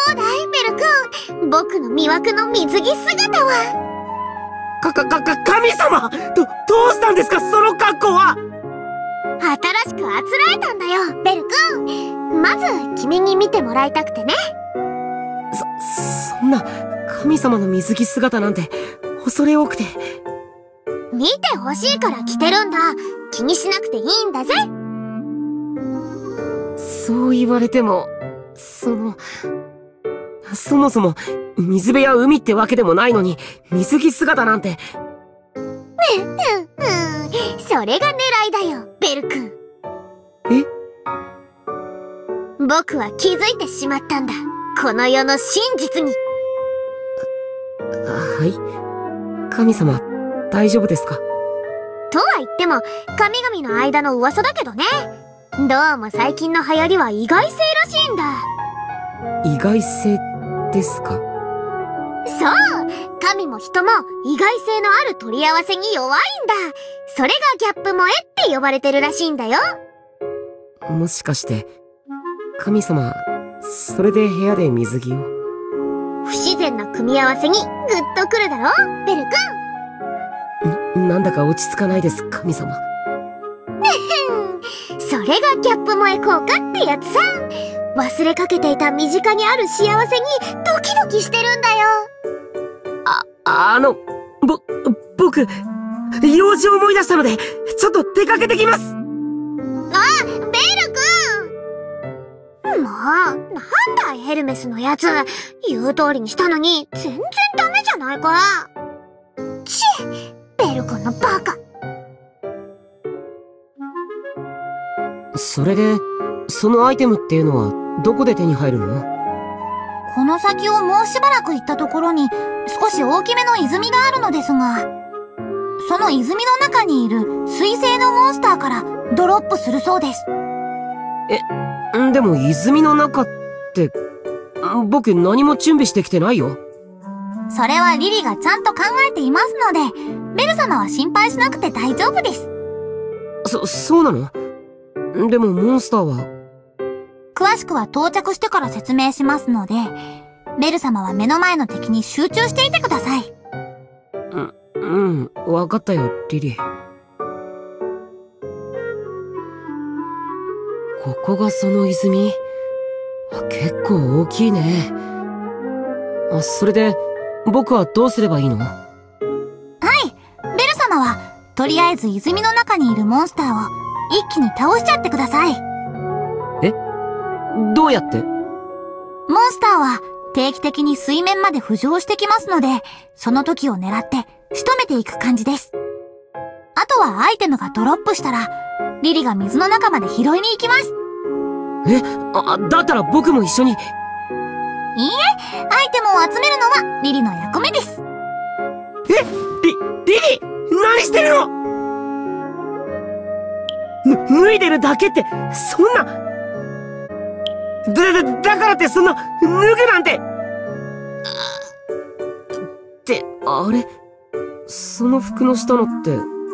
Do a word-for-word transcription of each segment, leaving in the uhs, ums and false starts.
うだいベル君、僕の魅惑の水着姿は。 か、か、か、か、神様！ど、どうしたんですか、その格好は！ 新しくあつらえたんだよ、ベル君。まず、君に見てもらいたくてね。 そ、そんな、神様の水着姿なんて、恐れ多くて。 見てほしいから着てるんだ。気にしなくていいんだぜ。 そう言われても、その、そもそも、水辺や海ってわけでもないのに、水着姿なんて。 うん、うん、うん。それが狙いだよ、ベル君。 え？ 僕は気づいてしまったんだ。この世の真実に。 はい。神様、大丈夫ですか？ とは言っても、神々の間の噂だけどね。どうも最近の流行りは意外性らしいんだ。 意外性ですか？ そう、神も人も意外性のある取り合わせに弱いんだ。それがギャップ萌えって呼ばれてるらしいんだよ。 もしかして、神様、それで部屋で水着を？ 不自然な組み合わせにグッとくるだろ、ベル君。 な、なんだか落ち着かないです、神様。 それがギャップ萌え効果ってやつさ。忘れかけていた身近にある幸せにドキドキしてるんだよ。 あ、あの、ぼ、僕、用事を思い出したので、ちょっと出かけてきます。 あ、ベル君！もう、なんだいヘルメスのやつ。言う通りにしたのに、全然ダメじゃないか。ちっ、ベル君のバカ。 それで、そのアイテムっていうのは、どこで手に入るの？ この先をもうしばらく行ったところに、少し大きめの泉があるのですが、その泉の中にいる水星のモンスターからドロップするそうです。 え、でも泉の中って、僕何も準備してきてないよ。 それはリリがちゃんと考えていますので、ベル様は心配しなくて大丈夫です。 そ、そうなの？でもモンスターは？ 詳しくは到着してから説明しますので、ベル様は目の前の敵に集中していてください。 う、うん、わかったよ、リリ。ここがその泉？結構大きいね。あ、それで、僕はどうすればいいの？ はい、ベル様は、とりあえず泉の中にいるモンスターを一気に倒しちゃってください。 え？どうやって？ モンスターは定期的に水面まで浮上してきますので、その時を狙って仕留めていく感じです。あとはアイテムがドロップしたら、リリが水の中まで拾いに行きます。 え？あ、だったら僕も一緒に。いいえ、アイテムを集めるのはリリの役目です。 え？リ、リリ！何してるの？ぬ、脱いでるだけって、そんな。だ、だ、だからってそんな、脱ぐなんて。って、あれ？その服の下のって。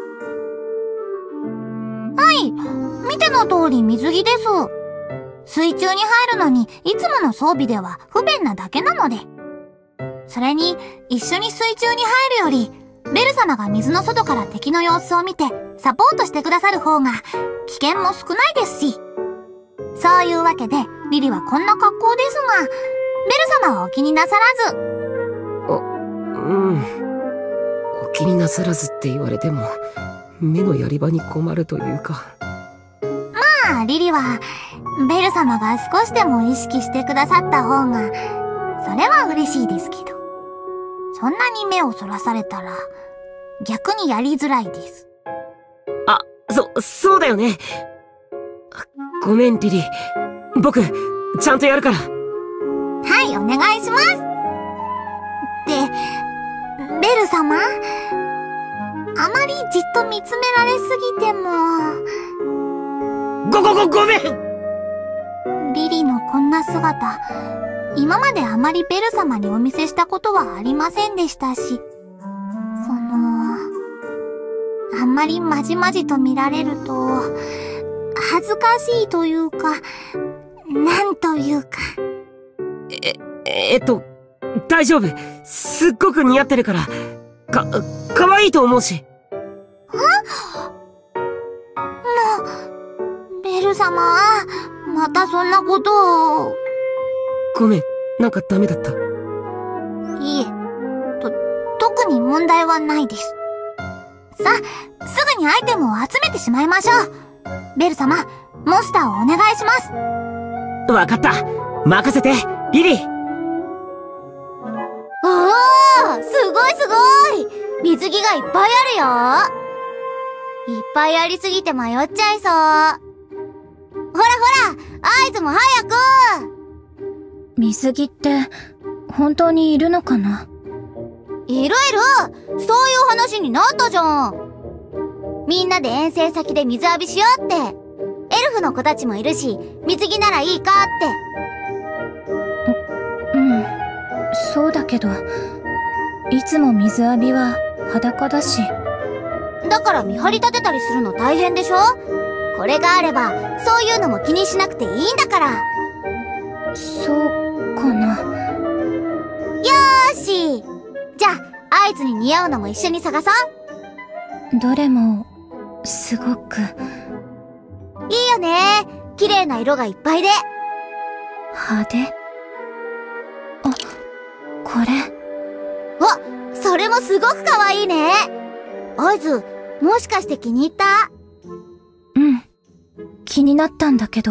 はい、見ての通り水着です。水中に入るのにいつもの装備では不便なだけなので。それに、一緒に水中に入るより、ベル様が水の外から敵の様子を見てサポートしてくださる方が危険も少ないですし。そういうわけでリリはこんな格好ですが、ベル様はお気になさらず。 あ、うん。お気になさらずって言われても、目のやり場に困るというか。 まあ、リリは、ベル様が少しでも意識してくださった方が、それは嬉しいですけど。そんなに目をそらされたら、逆にやりづらいです。 あ、そ、そうだよね。ごめん、リリ。僕、ちゃんとやるから。 はい、お願いします。で、ベル様？あまりじっと見つめられすぎても。 ご、ご、ご、ごめん！ リリのこんな姿、今まであまりベル様にお見せしたことはありませんでしたし、その、あんまりまじまじと見られると、恥ずかしいというか、なんというか。 え、 えっと、大丈夫。すっごく似合ってるから、か、かわいいと思うし。 ベル様、またそんなことを。 ごめん、なんかダメだった。 いえ、と、特に問題はないです。さあ、すぐにアイテムを集めてしまいましょう。ベル様、モンスターをお願いします。 わかった。任せて、リリー。 おー、すごいすごい。水着がいっぱいあるよ。いっぱいありすぎて迷っちゃいそう。ほらほら、合図も早く。 水着って、本当にいるのかな？ いるいる。そういう話になったじゃん。みんなで遠征先で水浴びしようって。エルフの子たちもいるし、水着ならいいかって。 う、うん。そうだけど、いつも水浴びは裸だし。 だから見張り立てたりするの大変でしょ？これがあれば、そういうのも気にしなくていいんだから。 そうかな。 よーし。じゃあ、合図に似合うのも一緒に探そう。 どれも、すごく。 いいよね。綺麗な色がいっぱいで。 派手？あ、これ。 あ、それもすごく可愛いね。合図、もしかして気に入った？ うん。気になったんだけど。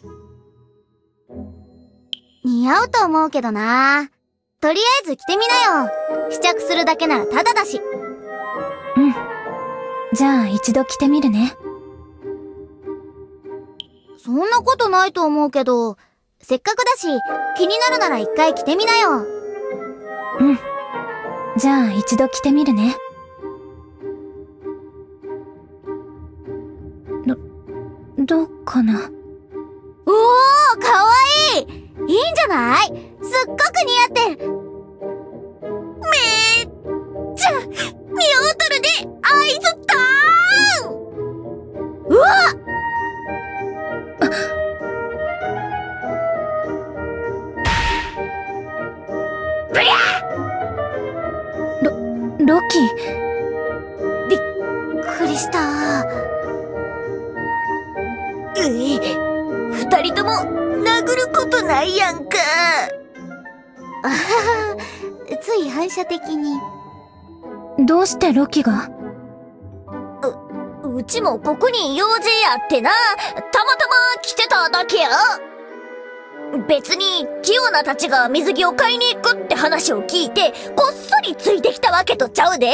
似合うと思うけどな。とりあえず着てみなよ。試着するだけならタダだし。 うん。じゃあ一度着てみるね。 そんなことないと思うけど、せっかくだし、気になるなら一回着てみなよ。 うん。じゃあ一度着てみるね。ど、どうかな。 おー、かわいい！いいんじゃない？すっごく似合ってる。めっちゃ、似合うとるで、合図たーん！うわっ！ブリャー！ ロ、ロキ。 びっくりした。うい、二人とも殴ることないやんか。あはは、つい反射的に。 どうしてロキが？ う、うちもここに用事やってな。たまたま来てただけや。別に、キヨナたちが水着を買いに行くって話を聞いて、こっそりついてきたわけとちゃうで。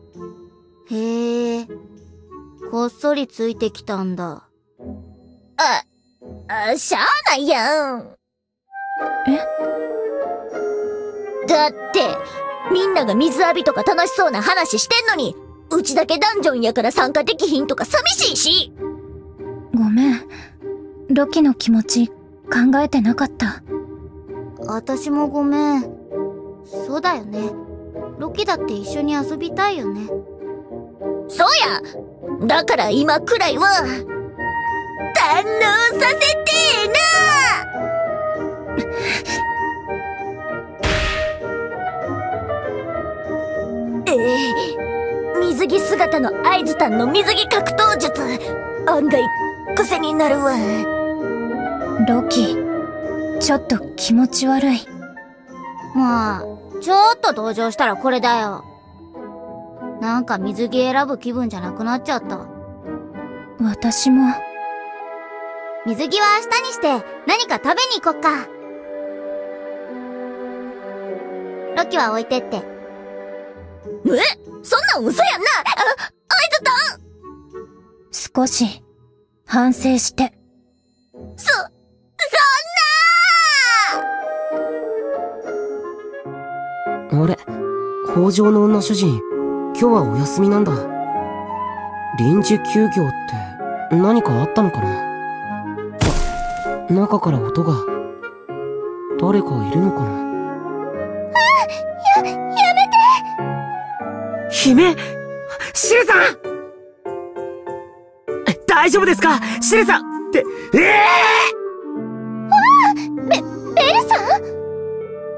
へえ、こっそりついてきたんだ。あ、あ、しゃあないやん。 え？ だって、みんなが水浴びとか楽しそうな話してんのに、うちだけダンジョンやから参加できひんとか寂しいし。 ごめん。ロキの気持ち考えてなかった。 私もごめん。そうだよね。ロキだって一緒に遊びたいよね。そうや！だから今くらいは、堪能させてーな！ええ、水着姿の合図たんの水着格闘術、案外癖になるわ。 ロキ、ちょっと気持ち悪い。 まあ、ちょっと登場したらこれだよ。なんか水着選ぶ気分じゃなくなっちゃった。 私も。 水着は明日にして何か食べに行こっか。ロキは置いてって。え？そんなん嘘やんな！あ、合図たん！ 少し、反省して。 そ、そんなー！ あれ、北条の女主人、今日はお休みなんだ。臨時休業って何かあったのかな。あ、中から音が。誰かいるのかな。 あ、や、やめて！ 姫！シルさん！大丈夫ですか？シルさんって、ええー！ ああ！ベ、ベルさん？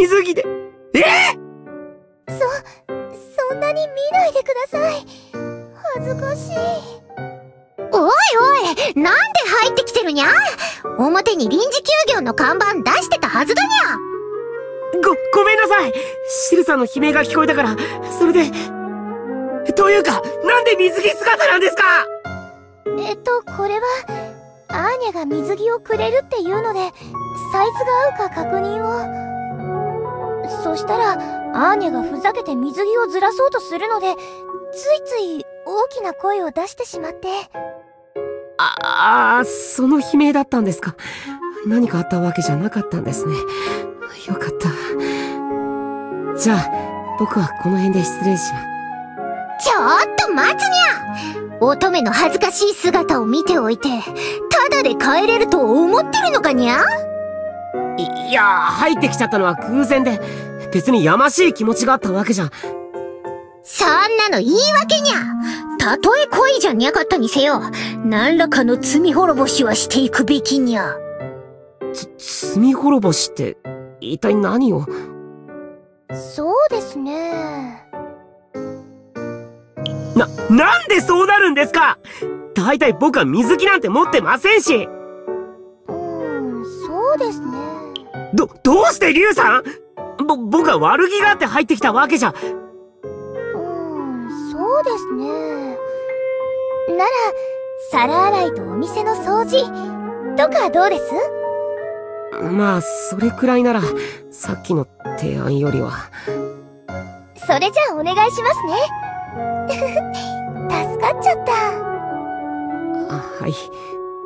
水着で。えそ、そんなに見ないでください。恥ずかしい。 おいおい、なんで入ってきてるにゃ。表に臨時休業の看板出してたはずだにゃ。 ご、ごめんなさい。シルさんの悲鳴が聞こえたから、それで。というか、なんで水着姿なんですか？ えっと、これは、アーニャが水着をくれるっていうので、サイズが合うか確認を。そしたら、アーニャがふざけて水着をずらそうとするので、ついつい大きな声を出してしまって。 ああ、その悲鳴だったんですか。何かあったわけじゃなかったんですね。よかった。じゃあ、僕はこの辺で失礼します。 ちょっと待つにゃ。乙女の恥ずかしい姿を見ておいて、ただで帰れると思ってるのかにゃ？ い、いや、入ってきちゃったのは偶然で、別にやましい気持ちがあったわけじゃ。 そんなの言い訳にゃ。たとえ恋じゃにゃかったにせよ、何らかの罪滅ぼしはしていくべきにゃ。 つ、罪滅ぼしって、一体何を？ そうですね。 な、なんでそうなるんですか？大体僕は水着なんて持ってませんし。 うーん、そうですね。 ど、どうしてリュウさん？ぼ、僕は悪気があって入ってきたわけじゃ。 うーん、そうですね。なら、皿洗いとお店の掃除とかどうです？ まあ、それくらいなら、さっきの提案よりは。 それじゃあお願いしますね。助かっちゃった。 あ、はい。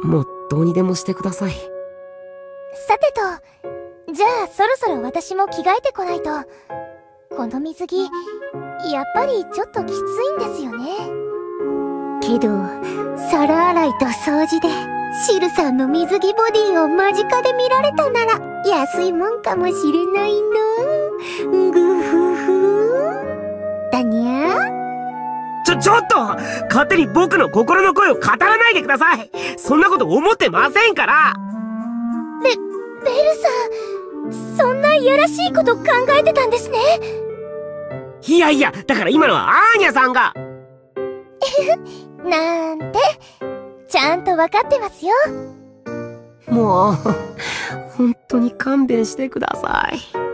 もうどうにでもしてください。 さてと、じゃあそろそろ私も着替えてこないと。この水着、やっぱりちょっときついんですよね。 けど、皿洗いと掃除で、シルさんの水着ボディを間近で見られたなら、安いもんかもしれないの。ぐふふ。だにゃ。 ちょ、ちょっと勝手に僕の心の声を語らないでください。そんなこと思ってませんから。 ベ、ベルさん、そんないやらしいこと考えてたんですね。 いやいや、だから今のはアーニャさんが。 なんて、ちゃんとわかってますよ。 もう、本当に勘弁してください。